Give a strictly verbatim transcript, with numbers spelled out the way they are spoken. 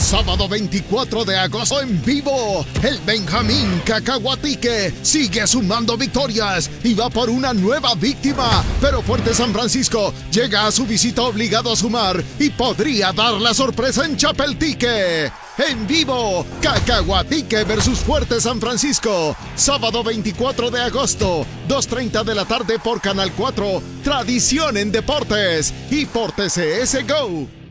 Sábado veinticuatro de agosto en vivo, el Benjamín Cacahuatique sigue sumando victorias y va por una nueva víctima. Pero Fuerte San Francisco llega a su visita obligado a sumar y podría dar la sorpresa en Chapeltique. En vivo, Cacahuatique versus Fuerte San Francisco. Sábado veinticuatro de agosto, dos treinta de la tarde por Canal cuatro. Tradición en Deportes y por T C S Go.